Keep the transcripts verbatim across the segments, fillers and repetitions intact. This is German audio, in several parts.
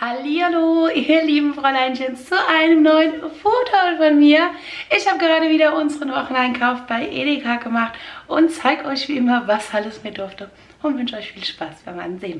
Hallihallo, ihr lieben Fräuleinchen, zu einem neuen Foodhaul von mir. Ich habe gerade wieder unseren Wocheneinkauf bei Edeka gemacht und zeige euch wie immer, was alles mit durfte. Und wünsche euch viel Spaß beim Ansehen.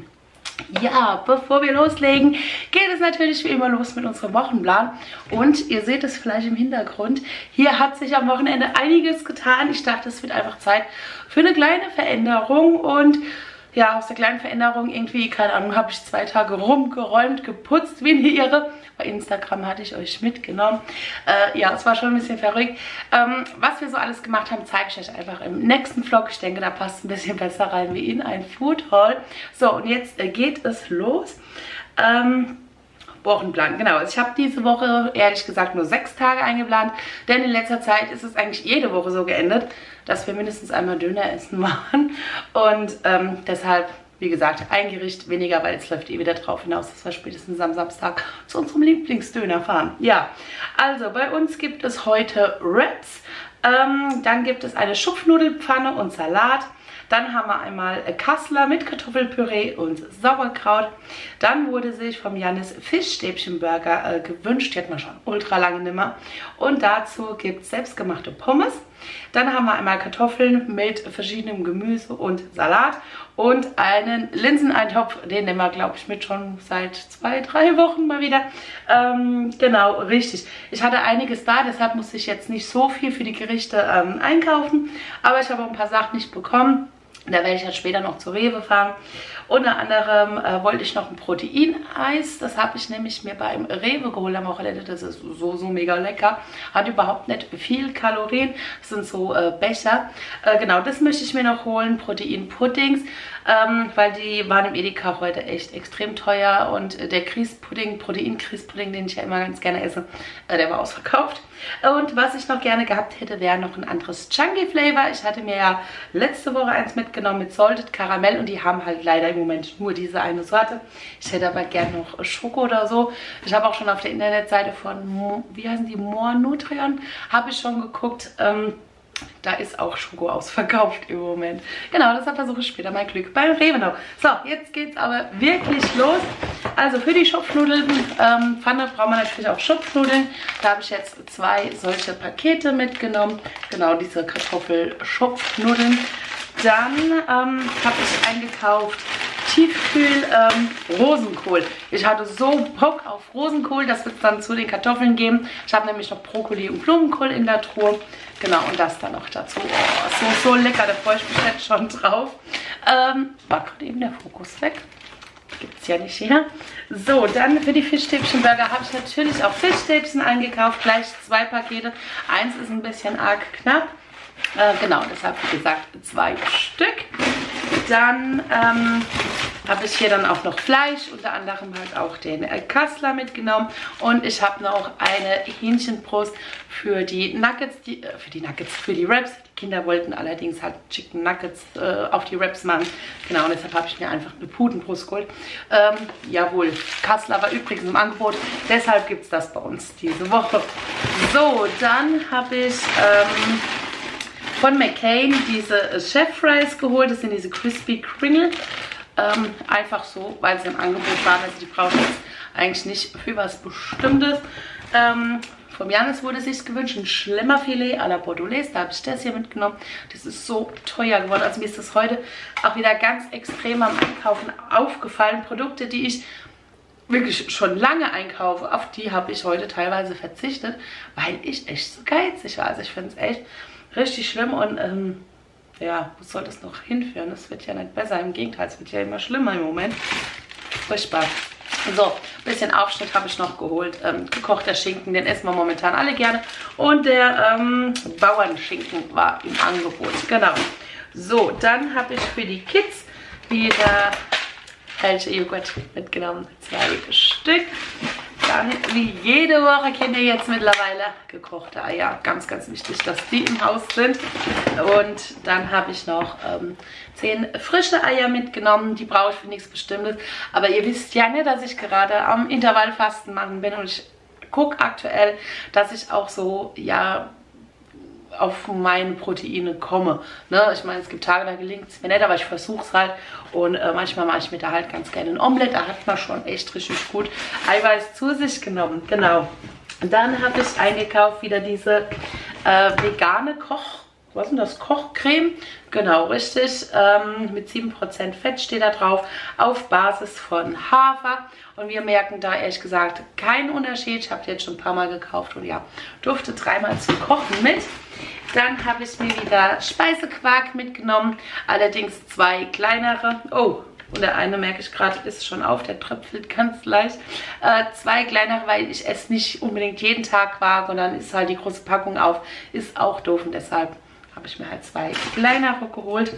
Ja, bevor wir loslegen, geht es natürlich wie immer los mit unserem Wochenplan. Und ihr seht es vielleicht im Hintergrund, hier hat sich am Wochenende einiges getan. Ich dachte, es wird einfach Zeit für eine kleine Veränderung. Und ja, aus der kleinen Veränderung irgendwie, keine Ahnung, habe ich zwei Tage rumgeräumt, geputzt wie eine Irre. Bei Instagram hatte ich euch mitgenommen. Äh, ja, es war schon ein bisschen verrückt. Ähm, was wir so alles gemacht haben, zeige ich euch einfach im nächsten Vlog. Ich denke, da passt ein bisschen besser rein wie in ein Foodhaul. So, und jetzt äh, geht es los. Ähm... Wochenplan, genau. Ich habe diese Woche ehrlich gesagt nur sechs Tage eingeplant, denn in letzter Zeit ist es eigentlich jede Woche so geendet, dass wir mindestens einmal Döner essen waren. Und ähm, deshalb, wie gesagt, ein Gericht weniger, weil es läuft eh wieder drauf hinaus, dass wir spätestens am Samstag zu unserem Lieblingsdöner fahren. Ja, also bei uns gibt es heute Wraps, ähm, dann gibt es eine Schupfnudelpfanne und Salat. Dann haben wir einmal Kassler mit Kartoffelpüree und Sauerkraut. Dann wurde sich vom Jannis Fischstäbchenburger äh, gewünscht. Die hat man schon ultra lange nicht mehr. Und dazu gibt es selbstgemachte Pommes. Dann haben wir einmal Kartoffeln mit verschiedenem Gemüse und Salat. Und einen Linseneintopf, den nehmen wir, glaube ich, mit schon seit zwei, drei Wochen mal wieder. Ähm, genau, richtig. Ich hatte einiges da, deshalb musste ich jetzt nicht so viel für die Gerichte ähm, einkaufen. Aber ich habe auch ein paar Sachen nicht bekommen. Da werde ich dann später noch zu Rewe fahren. Unter anderem äh, wollte ich noch ein Proteineis. Das habe ich nämlich mir beim Rewe geholt am Wochenende. Das ist so, so mega lecker. Hat überhaupt nicht viel Kalorien. Das sind so äh, Becher. Äh, genau, das möchte ich mir noch holen. Proteinpuddings. Ähm, weil die waren im Edeka heute echt extrem teuer. Und äh, der Grießpudding, Protein-Grießpudding, den ich ja immer ganz gerne esse, äh, der war ausverkauft. Und was ich noch gerne gehabt hätte, wäre noch ein anderes Chunky Flavor. Ich hatte mir ja letzte Woche eins mitgenommen mit Salted Karamell und die haben halt leider im Moment nur diese eine Sorte. Ich hätte aber gerne noch Schoko oder so. Ich habe auch schon auf der Internetseite von, wie heißen die, More Nutrion, habe ich schon geguckt. Ähm, Da ist auch Schoko ausverkauft im Moment. Genau, deshalb versuche ich später mein Glück beim Rewe noch. So, jetzt geht es aber wirklich los. Also für die Schupfnudeln, ähm, Pfanne brauchen wir natürlich auch Schupfnudeln. Da habe ich jetzt zwei solche Pakete mitgenommen. Genau, diese Kartoffelschupfnudeln. Dann ähm, habe ich eingekauft Tiefkühl ähm, Rosenkohl. Ich hatte so Bock auf Rosenkohl, das wird es dann zu den Kartoffeln geben. Ich habe nämlich noch Brokkoli und Blumenkohl in der Truhe. Genau, und das dann noch dazu. Oh, so, so lecker, da freue ich mich jetzt schon drauf. Ähm, war gerade eben der Fokus weg. Gibt es ja nicht hier. So, dann für die Fischstäbchenburger habe ich natürlich auch Fischstäbchen eingekauft. Gleich zwei Pakete. Eins ist ein bisschen arg knapp. Äh, genau, deshalb wie gesagt zwei Stück. Dann ähm, habe ich hier dann auch noch Fleisch, unter anderem halt auch den äh, Kassler mitgenommen. Und ich habe noch eine Hähnchenbrust für die Nuggets, die, äh, für die Nuggets, für die Wraps. Die Kinder wollten allerdings halt Chicken Nuggets äh, auf die Wraps machen. Genau, und deshalb habe ich mir einfach eine Putenbrust geholt. Ähm, jawohl, Kassler war übrigens im Angebot. Deshalb gibt es das bei uns diese Woche. So, dann habe ich Ähm, von McCain diese Chef Fries geholt. Das sind diese Crispy Kringle. Ähm, einfach so, weil sie im Angebot waren. Also die brauche ich jetzt eigentlich nicht für was Bestimmtes. Ähm, vom Jannis wurde sich gewünscht ein Schlemmerfilet à la Bordelaise. Da habe ich das hier mitgenommen. Das ist so teuer geworden. Also mir ist das heute auch wieder ganz extrem am Einkaufen aufgefallen. Produkte, die ich wirklich schon lange einkaufe, auf die habe ich heute teilweise verzichtet, weil ich echt so geizig war. Also ich finde es echt richtig schlimm und ähm, ja, wo soll das noch hinführen? Das wird ja nicht besser, im Gegenteil, es wird ja immer schlimmer im Moment. Furchtbar. So, ein bisschen Aufschnitt habe ich noch geholt. Ähm, gekochter Schinken, den essen wir momentan alle gerne. Und der ähm, Bauernschinken war im Angebot. Genau. So, dann habe ich für die Kids wieder Joghurt mitgenommen. Zwei Stück. Dann, wie jede Woche kennt ihr jetzt mittlerweile gekochte Eier. Ganz, ganz wichtig, dass die im Haus sind. Und dann habe ich noch ähm, zehn frische Eier mitgenommen. Die brauche ich für nichts Bestimmtes. Aber ihr wisst ja nicht, dass ich gerade am Intervallfasten machen bin. Und ich gucke aktuell, dass ich auch so, ja, auf meine Proteine komme. Ne? Ich meine, es gibt Tage, da gelingt es mir nicht, aber ich versuche es halt. Und äh, manchmal mache ich mir da halt ganz gerne ein Omelett. Da hat man schon echt richtig gut Eiweiß zu sich genommen. Genau. Und dann habe ich eingekauft wieder diese äh, vegane Koch, was ist denn das? Kochcreme. Genau, richtig. Ähm, mit sieben Prozent Fett steht da drauf. Auf Basis von Hafer. Und wir merken da ehrlich gesagt keinen Unterschied. Ich habe die jetzt schon ein paar Mal gekauft und ja, durfte dreimal zum Kochen mit. Dann habe ich mir wieder Speisequark mitgenommen. Allerdings zwei kleinere. Oh, und der eine, merke ich gerade, ist schon auf. Der tröpfelt ganz leicht. Äh, zwei kleinere, weil ich esse nicht unbedingt jeden Tag Quark. Und dann ist halt die große Packung auf. Ist auch doof und deshalb habe ich mir halt zwei kleinere geholt.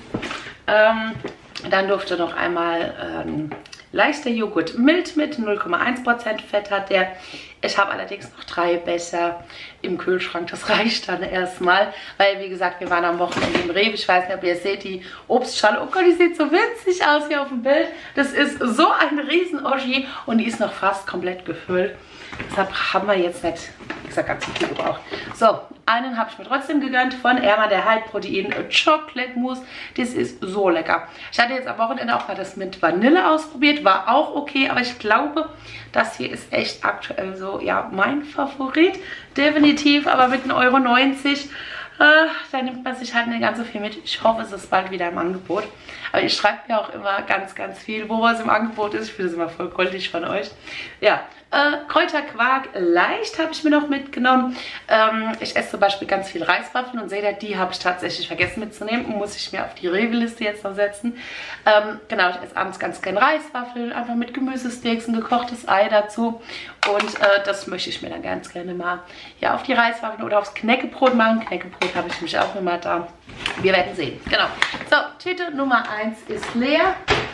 Ähm, dann durfte noch einmal ähm, leichter Joghurt Mild mit, null Komma eins Prozent Fett hat der. Ich habe allerdings noch drei Becher im Kühlschrank. Das reicht dann erstmal, weil wie gesagt, wir waren am Wochenende im Rewe. Ich weiß nicht, ob ihr seht, die Obstschale. Oh Gott, die sieht so winzig aus hier auf dem Bild. Das ist so ein riesen Oschi und die ist noch fast komplett gefüllt. Deshalb haben wir jetzt nicht, wie gesagt, ganz viel gebraucht. So, einen habe ich mir trotzdem gegönnt von Erma, der Halbprotein Chocolate Mousse. Das ist so lecker. Ich hatte jetzt am Wochenende auch mal das mit Vanille ausprobiert, war auch okay, aber ich glaube, das hier ist echt aktuell so, ja, mein Favorit. Definitiv, aber mit einem Euro neunzig. Äh, da nimmt man sich halt nicht ganz so viel mit. Ich hoffe, es ist bald wieder im Angebot. Aber ich schreibe mir auch immer ganz, ganz viel, wo was im Angebot ist. Ich finde das immer voll goldig von euch. Ja, äh, Kräuterquark leicht habe ich mir noch mitgenommen. Ähm, ich esse zum Beispiel ganz viel Reiswaffeln und seht ihr, die habe ich tatsächlich vergessen mitzunehmen. Muss ich mir auf die Rewe-Liste jetzt noch setzen. Ähm, genau, ich esse abends ganz gerne Reiswaffeln, einfach mit Gemüsesticks, ein gekochtes Ei dazu. Und äh, das möchte ich mir dann ganz gerne mal ja, auf die Reiswaffeln oder aufs Knäckebrot machen. Knäckebrot habe ich nämlich auch immer da. Wir werden sehen. Genau. So, Tüte Nummer eins ist leer.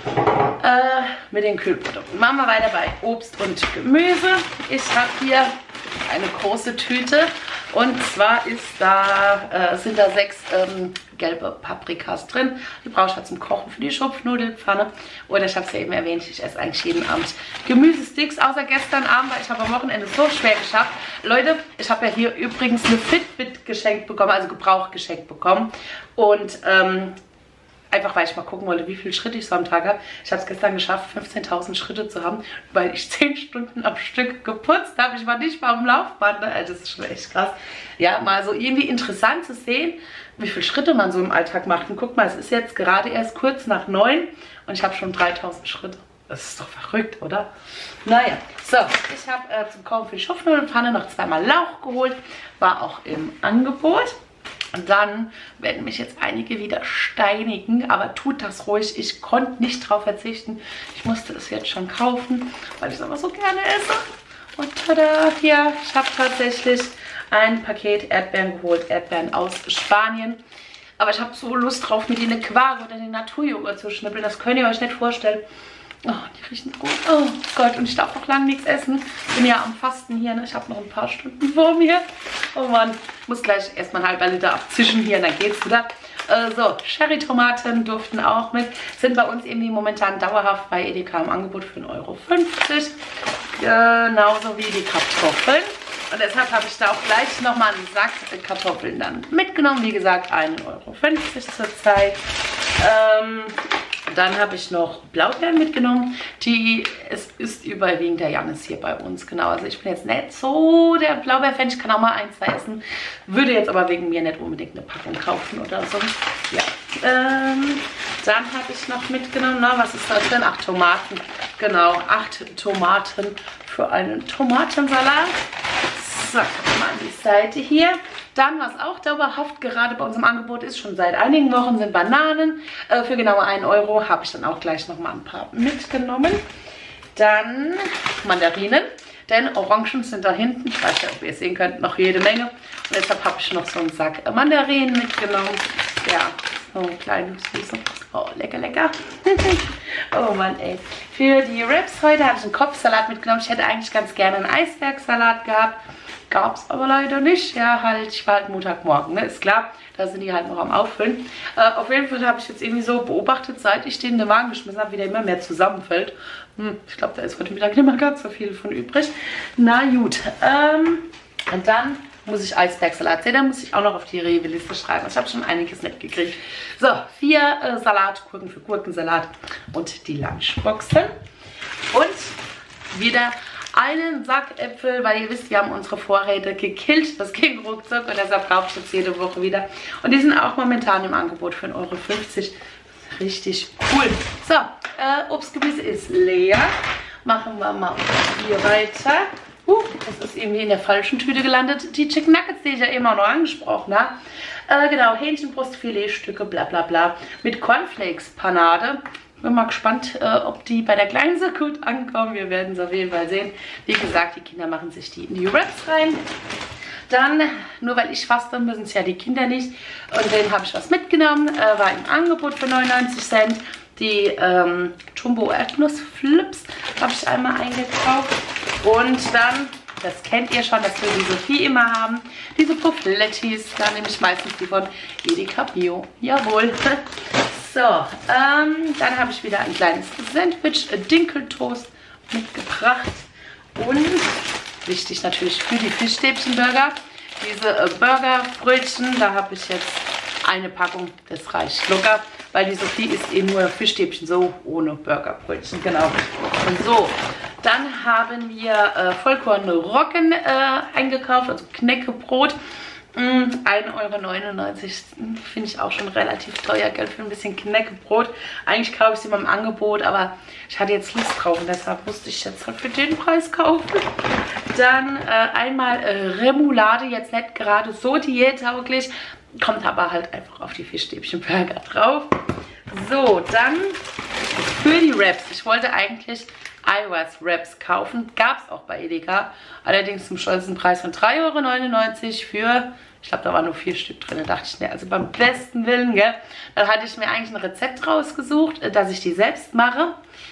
Äh, mit den Kühlprodukten. Machen wir weiter bei Obst und Gemüse. Ich habe hier eine große Tüte. Und zwar ist da, äh, sind da sechs ähm, gelbe Paprikas drin. Die brauche ich halt zum Kochen für die Schupfnudelpfanne. Oder ich habe es ja eben erwähnt, ich esse eigentlich jeden Abend Gemüsesticks. Außer gestern Abend, weil ich habe am Wochenende so schwer geschafft. Leute, ich habe ja hier übrigens eine Fitbit geschenkt bekommen, also Gebrauch geschenkt bekommen. Und ähm, einfach weil ich mal gucken wollte, wie viele Schritte ich so am Tag habe. Ich habe es gestern geschafft, fünfzehntausend Schritte zu haben, weil ich zehn Stunden am Stück geputzt habe. Ich war nicht mal am Laufband. Ne? Das ist schon echt krass. Ja, mal so irgendwie interessant zu sehen, wie viele Schritte man so im Alltag macht. Und guck mal, es ist jetzt gerade erst kurz nach neun und ich habe schon dreitausend Schritte. Das ist doch verrückt, oder? Naja, so, ich habe äh, zum Kochen für die Schupfnudelpfanne noch zweimal Lauch geholt. War auch im Angebot. Und dann werden mich jetzt einige wieder steinigen, aber tut das ruhig. Ich konnte nicht drauf verzichten. Ich musste es jetzt schon kaufen, weil ich es aber so gerne esse. Und tada, hier, ich habe tatsächlich ein Paket Erdbeeren geholt. Erdbeeren aus Spanien. Aber ich habe so Lust drauf, mir die in eine Quark oder den Naturjoghurt zu schnippeln. Das könnt ihr euch nicht vorstellen. Oh, die riechen gut. Oh Gott, und ich darf noch lange nichts essen. Ich bin ja am Fasten hier, ne? Ich habe noch ein paar Stunden vor mir. Oh Mann, ich muss gleich erstmal einen halben Liter abzischen hier, und dann geht's wieder. Äh, so, Cherry-Tomaten durften auch mit. Sind bei uns irgendwie momentan dauerhaft bei Edeka im Angebot für einen Euro fünfzig. Genauso wie die Kartoffeln. Und deshalb habe ich da auch gleich nochmal einen Sack Kartoffeln dann mitgenommen. Wie gesagt, ein Euro fünfzig zurzeit. Ähm... Dann habe ich noch Blaubeeren mitgenommen. Die, es ist überwiegend der Jannis hier bei uns. Genau, also ich bin jetzt nicht so der Blaubeer-Fan. Ich kann auch mal ein, zwei essen. Würde jetzt aber wegen mir nicht unbedingt eine Packung kaufen oder so. Ja. Ähm, dann habe ich noch mitgenommen, na, was ist da drin? Ach, Tomaten. Genau, acht Tomaten für einen Tomatensalat. So, mal an die Seite hier. Dann, was auch dauerhaft gerade bei uns im Angebot ist, schon seit einigen Wochen, sind Bananen. Äh, für genau einen Euro habe ich dann auch gleich nochmal ein paar mitgenommen. Dann Mandarinen, denn Orangen sind da hinten. Ich weiß nicht, ob ihr es sehen könnt, noch jede Menge. Und deshalb habe ich noch so einen Sack Mandarinen mitgenommen. Ja, so ein kleines Süße. Oh, lecker, lecker. Oh Mann, ey. Für die Wraps heute habe ich einen Kopfsalat mitgenommen. Ich hätte eigentlich ganz gerne einen Eisbergsalat gehabt. Gab es aber leider nicht. Ja, halt, ich war halt Montagmorgen, ne? Ist klar, da sind die halt noch am Auffüllen. Äh, auf jeden Fall habe ich jetzt irgendwie so beobachtet, seit ich den in den Wagen geschmissen habe, wie der immer mehr zusammenfällt. Hm, ich glaube, da ist heute Mittag nicht mehr ganz so viel von übrig. Na gut. Ähm, und dann muss ich Eisbergsalat sehen. Da muss ich auch noch auf die Rewe-Liste schreiben. Ich habe schon einiges mitgekriegt. So, vier äh, Salatgurken für Gurkensalat und die Lunchboxen. Und wieder einen Sack Äpfel, weil ihr wisst, wir haben unsere Vorräte gekillt. Das ging ruckzuck und deshalb kaufe ich jetzt jede Woche wieder. Und die sind auch momentan im Angebot für ein Euro fünfzig. Richtig cool. So, äh, Obstgemüse ist leer. Machen wir mal hier weiter. Uh, das ist irgendwie in der falschen Tüte gelandet. Die Chicken Nuggets, die ich ja immer noch angesprochen habe. Äh, genau, Hähnchenbrust, Filetstücke, bla bla bla. Mit Cornflakes-Panade. Bin mal gespannt, äh, ob die bei der Kleinen so gut ankommen. Wir werden es auf jeden Fall sehen. Wie gesagt, die Kinder machen sich die in die Wraps rein. Dann, nur weil ich faste, müssen es ja die Kinder nicht. Und den habe ich was mitgenommen. Äh, war im Angebot für neunundneunzig Cent. Die ähm, Jumbo Erdnussflips habe ich einmal eingekauft. Und dann, das kennt ihr schon, dass wir die Sophie immer haben. Diese Pufflettis, da nehme ich meistens die von Edeka Bio. Jawohl. So, ähm, dann habe ich wieder ein kleines Sandwich, Dinkeltoast mitgebracht. Und wichtig natürlich für die Fischstäbchenburger, diese äh, Burgerbrötchen, da habe ich jetzt eine Packung, das reicht locker, weil die Sophie isst eh nur Fischstäbchen, so ohne Burgerbrötchen, genau. Und so, dann haben wir äh, Vollkornroggen äh, eingekauft, also Knäckebrot. ein Euro neunundneunzig finde ich auch schon relativ teuer, Geld für ein bisschen Knäckebrot. Eigentlich kaufe ich sie immer im Angebot, aber ich hatte jetzt Lust drauf und deshalb musste ich jetzt halt für den Preis kaufen. Dann äh, einmal äh, Remoulade, jetzt nicht gerade so diättauglich, kommt aber halt einfach auf die Fischstäbchenburger drauf. So, dann für die Wraps. Ich wollte eigentlich Eiweiß-Wraps kaufen. Gab es auch bei Edeka. Allerdings zum stolzen Preis von drei Euro neunundneunzig für, ich glaube, da waren nur vier Stück drin. Da dachte ich, ne, also beim besten Willen, gell. Dann hatte ich mir eigentlich ein Rezept rausgesucht, dass ich die selbst mache.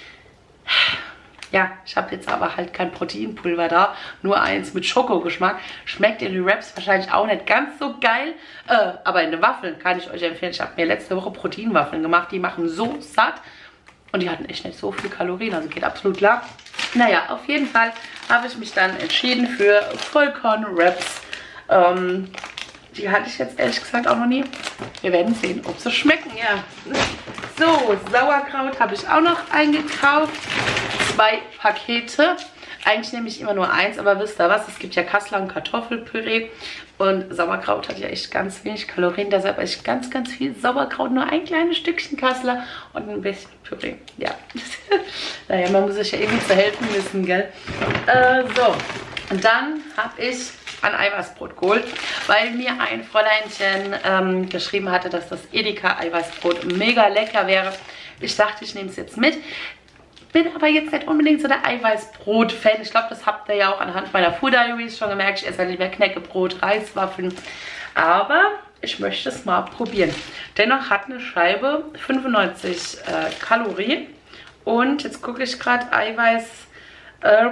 Ja, ich habe jetzt aber halt kein Proteinpulver da. Nur eins mit Schokogeschmack. Schmeckt in den Wraps wahrscheinlich auch nicht ganz so geil. Äh, aber in den Waffeln kann ich euch empfehlen. Ich habe mir letzte Woche Proteinwaffeln gemacht. Die machen so satt. Und die hatten echt nicht so viel Kalorien, also geht absolut klar. Naja, auf jeden Fall habe ich mich dann entschieden für Vollkorn-Wraps. Ähm, die hatte ich jetzt ehrlich gesagt auch noch nie. Wir werden sehen, ob sie schmecken, ja. So, Sauerkraut habe ich auch noch eingekauft. Zwei Pakete. Eigentlich nehme ich immer nur eins, aber wisst ihr was? Es gibt ja Kassler und Kartoffelpüree. Und Sauerkraut hat ja echt ganz wenig Kalorien. Deshalb esse ich ganz, ganz viel Sauerkraut. Nur ein kleines Stückchen Kassler und ein bisschen Püree. Ja. Naja, man muss sich ja irgendwie zu helfen wissen, gell? Äh, so. Und dann habe ich ein Eiweißbrot geholt, weil mir ein Fräuleinchen ähm, geschrieben hatte, dass das Edeka Eiweißbrot mega lecker wäre. Ich dachte, ich nehme es jetzt mit. Bin aber jetzt nicht unbedingt so der Eiweißbrot-Fan. Ich glaube, das habt ihr ja auch anhand meiner Food Diaries schon gemerkt. Ich esse ja lieber Knäckebrot, Reiswaffeln. Aber ich möchte es mal probieren. Dennoch hat eine Scheibe fünfundneunzig äh, Kalorien. Und jetzt gucke ich gerade Eiweiß äh,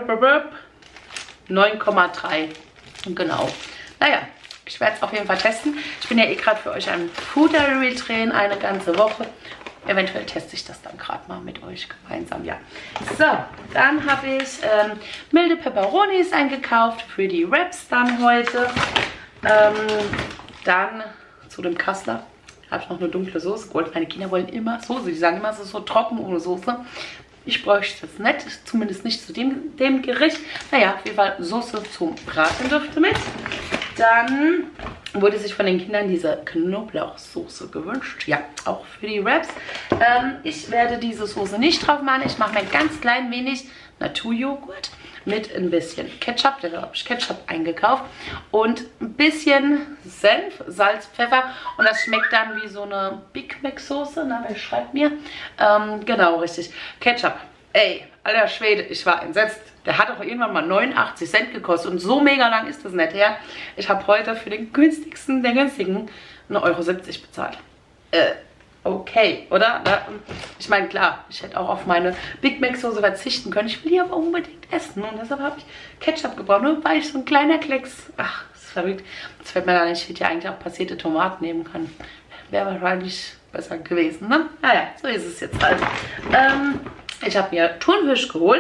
neun Komma drei. Genau. Naja, ich werde es auf jeden Fall testen. Ich bin ja eh gerade für euch ein Food Diary drehen, eine ganze Woche. Eventuell teste ich das dann gerade mal mit euch gemeinsam, ja. So, dann habe ich ähm, milde Peperonis eingekauft für die Wraps dann heute. Ähm, dann zu dem Kassler habe ich noch eine dunkle Soße geholt. Meine Kinder wollen immer Soße. Die sagen immer, es ist so trocken ohne Soße. Ich bräuchte das nicht, zumindest nicht zu dem, dem Gericht. Naja, auf jeden Fall Soße zum Braten dürfte mit. Dann wurde sich von den Kindern diese Knoblauchsoße gewünscht. Ja, auch für die Wraps. Ähm, ich werde diese Soße nicht drauf machen. Ich mache mir ein ganz klein wenig Naturjoghurt mit ein bisschen Ketchup. Da habe ich Ketchup eingekauft. Und ein bisschen Senf, Salz, Pfeffer. Und das schmeckt dann wie so eine Big Mac Soße. Na, wer schreibt mir? Ähm, genau, richtig. Ketchup. Ey, alter Schwede, ich war entsetzt. Der hat auch irgendwann mal neunundachtzig Cent gekostet. Und so mega lang ist das nicht her. Ich habe heute für den günstigsten, der günstigen, ein Euro siebzig bezahlt. Äh, okay, oder? Ich meine, klar, ich hätte auch auf meine Big Mac Soße verzichten können. Ich will die aber unbedingt essen. Und deshalb habe ich Ketchup gebraucht. Nur weil ich so ein kleiner Klecks... Ach, das ist verrückt. Jetzt fällt mir gar nicht, ich hätte ja eigentlich auch passierte Tomaten nehmen können. Wäre wahrscheinlich besser gewesen, ne? Naja, so ist es jetzt halt. Ähm, ich habe mir Thunfisch geholt.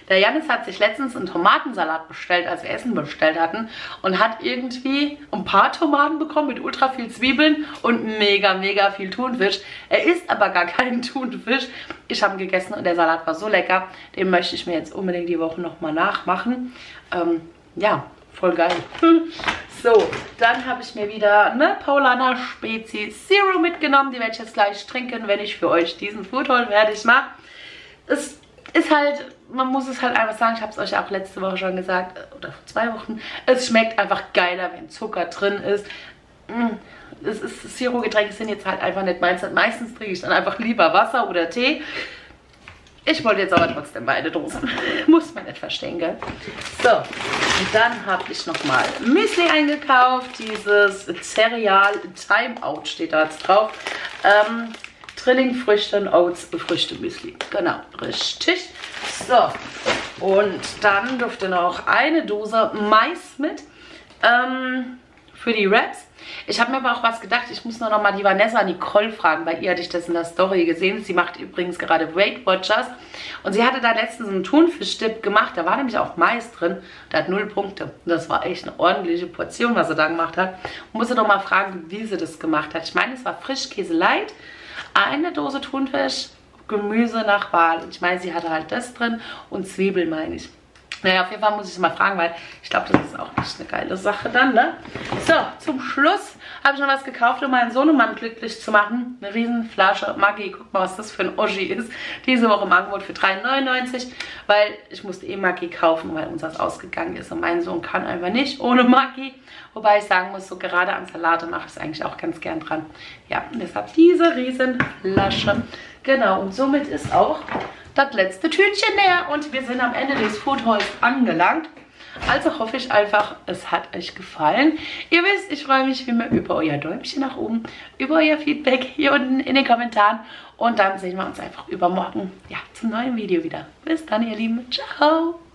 Der Janis hat sich letztens einen Tomatensalat bestellt, als wir Essen bestellt hatten. Und hat irgendwie ein paar Tomaten bekommen mit ultra viel Zwiebeln und mega, mega viel Thunfisch. Er isst aber gar keinen Thunfisch. Ich habe ihn gegessen und der Salat war so lecker. Den möchte ich mir jetzt unbedingt die Woche nochmal nachmachen. Ähm, ja, voll geil. So, dann habe ich mir wieder eine Paulaner Spezi Zero mitgenommen. Die werde ich jetzt gleich trinken, wenn ich für euch diesen Food Haul fertig mache. Es ist halt, man muss es halt einfach sagen, ich habe es euch auch letzte Woche schon gesagt, oder vor zwei Wochen, es schmeckt einfach geiler, wenn Zucker drin ist. Es ist, Zero-Getränke sind jetzt halt einfach nicht meins. Meistens trinke ich dann einfach lieber Wasser oder Tee. Ich wollte jetzt aber trotzdem beide Dosen. Muss man nicht verstehen, gell? So, und dann habe ich nochmal Müsli eingekauft. Dieses Cereal Timeout steht da jetzt drauf. Ähm, Trillingfrüchte und Oats Früchte Müsli. Genau, richtig. So, und dann durfte noch eine Dose Mais mit ähm, für die Wraps. Ich habe mir aber auch was gedacht, ich muss nur noch mal die Vanessa Nicole fragen, weil ihr hatte ich das in der Story gesehen. Sie macht übrigens gerade Weight Watchers und sie hatte da letztens einen Thunfischdip gemacht, da war nämlich auch Mais drin, der hat null Punkte. Das war echt eine ordentliche Portion, was sie da gemacht hat. Ich musste noch mal fragen, wie sie das gemacht hat. Ich meine, es war Frischkäse light, eine Dose Thunfisch, Gemüse nach Wahl. Ich meine, sie hatte halt das drin und Zwiebeln, meine ich. Naja, auf jeden Fall muss ich es mal fragen, weil ich glaube, das ist auch echt eine geile Sache dann, ne? So, zum Schluss habe ich noch was gekauft, um meinen Sohnemann glücklich zu machen. Eine riesen Flasche Maggi. Guck mal, was das für ein Oschi ist. Diese Woche im Angebot für drei neunundneunzig, weil ich musste eh Maggi kaufen, weil uns das ausgegangen ist. Und mein Sohn kann einfach nicht ohne Maggi. Wobei ich sagen muss, so gerade an Salate mache ich es eigentlich auch ganz gern dran. Ja, und deshalb diese riesen Flasche. Genau, und somit ist auch das letzte Tütchen leer und wir sind am Ende des Food Hauls angelangt. Also hoffe ich einfach, es hat euch gefallen. Ihr wisst, ich freue mich wie immer über euer Däumchen nach oben, über euer Feedback hier unten in den Kommentaren und dann sehen wir uns einfach übermorgen ja, zum neuen Video wieder. Bis dann, ihr Lieben. Ciao!